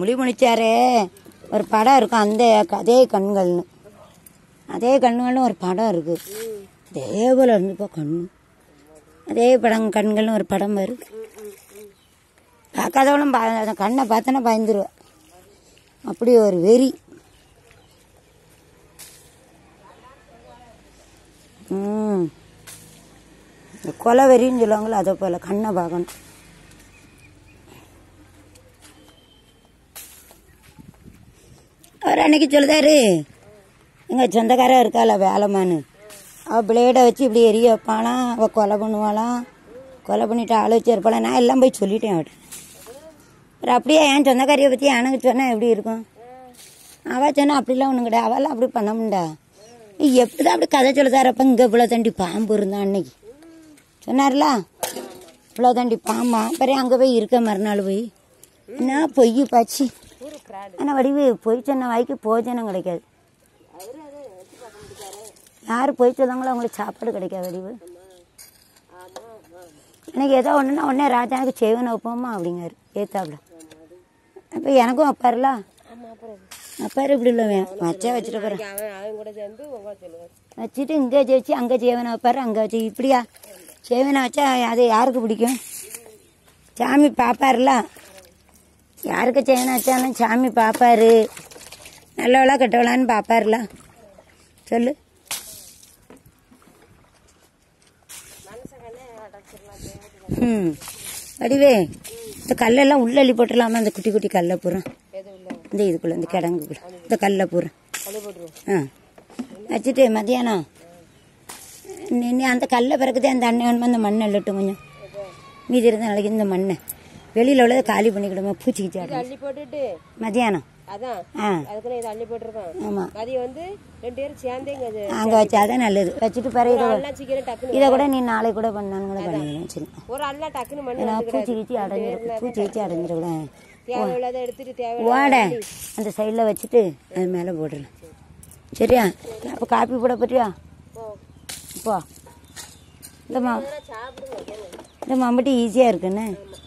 முனிச்சாரே ஒரு படம் இருக்கும், அந்த அதே கண்கள்னு ஒரு படம் இருக்கு. அதே போல இருந்துப்பா கண்ணு, அதே படம் கண்கள்னு ஒரு படம் வருது. பார்க்காதவளும் கண்ணை பார்த்தோன்னா பயந்துருவேன், அப்படி ஒரு வெறி. இந்த கொலை வெறின்னு சொல்லுவாங்களோ அதை போல கண்ணை பார்க்கணும். அவர் அன்னைக்கு சொல்லுதாரு, எங்கள் சொந்தக்காரன் இருக்காள வேலைமான்னு, அவள் பிளேடை வச்சு இப்படி எரிய வைப்பாளாம், அவள் கொலை பண்ணுவாளாம், கொலை பண்ணிட்டு ஆள் வச்சு இருப்பாளாம். நான் எல்லாம் போய் சொல்லிட்டேன் அவட்ட. அப்புறம் அப்படியே என் சொந்தக்காரியை பற்றி எனக்கு சொன்னால் எப்படி இருக்கும்? அவள் சொன்னா அப்படிலாம் ஒன்றும் கிடையாது, அவெல்லாம் அப்படி பண்ண முடியா. எப்படிதான் அப்படி கதை சொல்லுதாரப்ப இங்கே இவ்வளோ தாண்டி பாம்பு இருந்தான் அன்னைக்கு சொன்னார்ல, இவ்வளோ தாண்டி பாம்பா. அப்புறம் அங்கே போய் இருக்க மறுநாள் போய் என்ன பொய் பாச்சு. ஆனால் வடிவு பொய் சொன்ன வாய்க்கு போஜனம் கிடைக்காது. யார் பொய் சொல்லாங்களோ அவங்களுக்கு சாப்பாடு கிடைக்காது வடிவு. எனக்கு ஏதோ ஒன்றுனா உடனே ராஜாவுக்கு செய்வனை வைப்போமா அப்படிங்காரு ஏத்தாப்புல. அப்போ எனக்கும் அப்பாருல, அப்பாரு இப்படி இல்லை வச்சா வச்சுட்டு போகிறேன் வச்சுட்டு இங்கே ஜெயிச்சு அங்கே செய்வனை வைப்பாரு, அங்கே வச்சு இப்படியா செய்வனை வச்சா அது யாருக்கு பிடிக்கும்? சாமி பார்ப்பாருல, யாருக்கு செய்வனை வச்சாலும் சாமி பார்ப்பாரு, நல்லவளா கெட்டவளான்னு பார்ப்பாருல. சொல்லு. வடிவே இந்த கல்லெல்லாம் உள்ள அள்ளி போட்டுடலாமா? அந்த குட்டி குட்டி கல்லை பூரா இந்த இதுக்குள்ள, இந்த கிடங்குக்குள்ள இந்த கல்லை பூரா வச்சுட்டு மதியானம் நீ அந்த கல்லை பிறகுதே அந்த அண்ணன் வேணுமா அந்த மண்ணை அள்ளட்டும் கொஞ்சம், மீதி இருந்த நாளைக்கு இந்த மண்ணை வெளியில உள்ளதை காலி பண்ணிக்கிடுமா, பூச்சிக்கிச்சு அள்ளி போட்டுட்டு மதியானம் அங்க வச்சாதான் நல்லது. வச்சுட்டு பிறகு இதை கூட நீ நாளை கூட பண்ணான்னு கூட பண்ணிடலாம். பூச்சி கீச்சி அடைஞ்சிடக்கூடாது. ஓட அந்த சைடில் வச்சுட்டு அது மேலே போட்டுடலாம். சரியா? அப்போ காப்பி போட பற்றியா? இப்போ இந்த மம்பட்டி ஈஸியாக இருக்குன்னு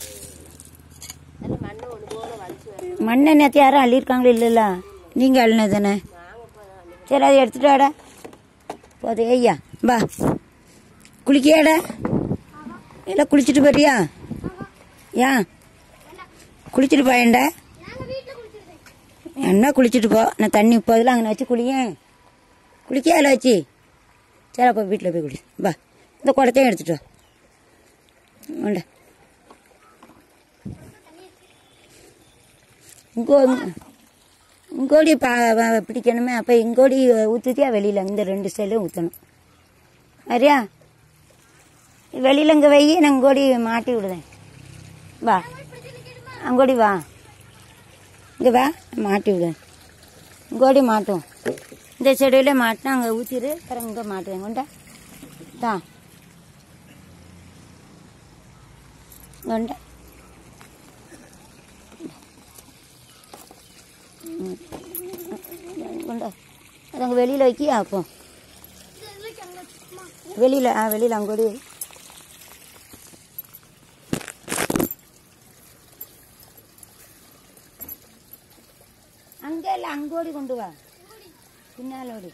மண்ணை நேற்று யாரும் அள்ளியிருக்காங்களோ இல்லைல்ல, நீங்கள் அள்ளினது தானே. சரி அதை எடுத்துட்டு வாடா போதே. ஐயா பா குளிக்கியாடா, இல்லை குளிச்சுட்டு போறியா? ஏன் குளிச்சுட்டு போயேன்டா? என்ன குளிச்சுட்டு போ, நான் தண்ணி இப்போதில் அங்கே வச்சு குளியேன். குளிக்க அதில் வச்சு. சரி அப்போ வீட்டில் போய் குளி. பா இந்த குடத்தையும் எடுத்துட்டு வா. உண்டா இங்கோடி பிடிக்கணுமே, அப்போ இங்கோடி ஊற்றுத்தியா வெளியில் இந்த 2 சைடும் ஊற்றணும். சரியா? வெளியில் இங்கே வை, நான் இங்கோடி மாட்டி விடுதேன். வா அங்கோடி வா, இங்கே வா மாட்டி விடுவேன். இங்கோடி மாட்டும், இந்த செடியில் மாட்டினா அங்கே ஊற்றிடு, அப்புறம் இங்கே மாட்டுவேன். கொண்டா தான் கொண்டா கொண்டா அது அங்கே வெளியில் வைக்கியா? அப்போ வெளியில் அங்கோடி அங்கே இல்லை, அங்கோடி கொண்டு வா, பின்னாலோடி.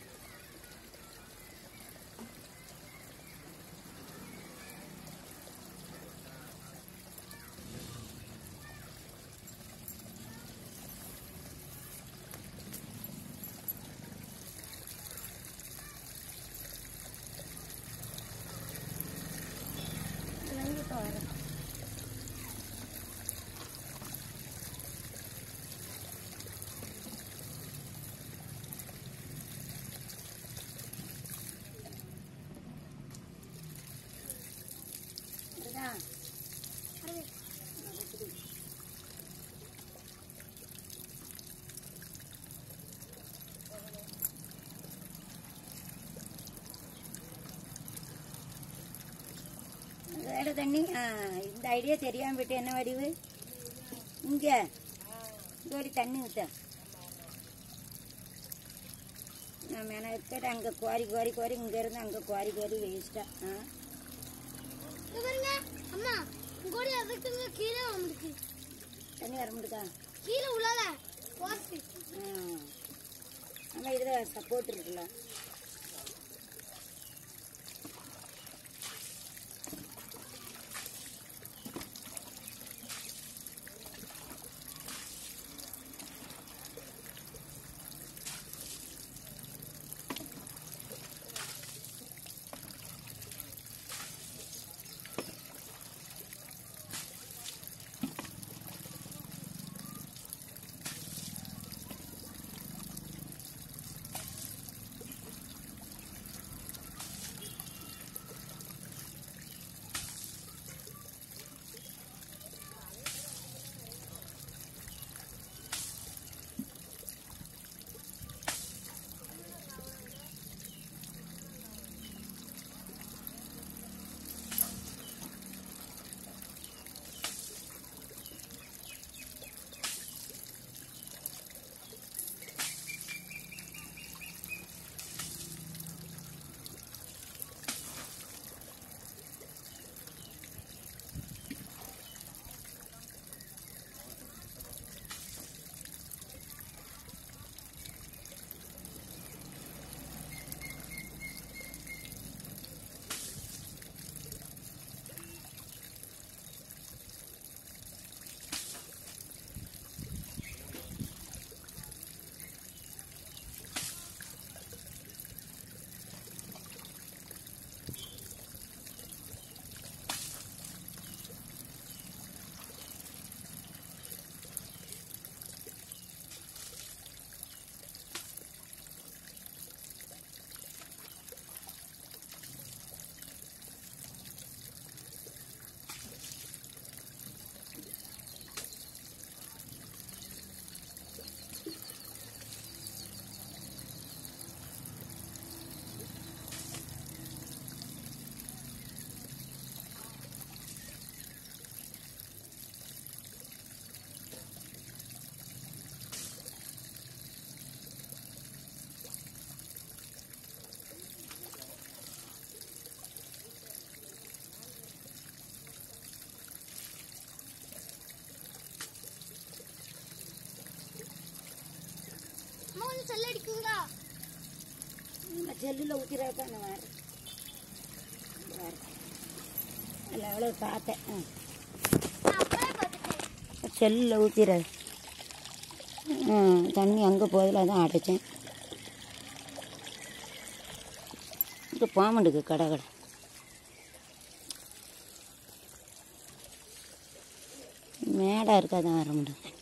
வேட தண்ணி இந்த ஐடியா தெரியாமல் போயிட்டு என்ன வடிவு? இங்கே இங்கோடி தண்ணி ஊற்ற நம்ம என்ன இருக்கிற அங்கே குவாரி குவாரி குவாரி இங்கேருந்து அங்கே குவாரி குவாரி வேஸ்டா. தண்ணி வர முடியுதா? கீழே உள்ளல போஸ்ட் ஆமா இதுல சப்போர்ட் இருக்குல்ல. செல் அடிக்குங்களா? செல்லில் ஊற்றிடாக்கா நான் வேறு இல்லை எவ்வளோ பார்த்தேன். செல்லில் ஊற்றிட தண்ணி அங்கே போதில் தான் அடைச்சேன். இங்கே பாமண்டுக்கு கடை மேடாக இருக்காதான் வர முடியும்.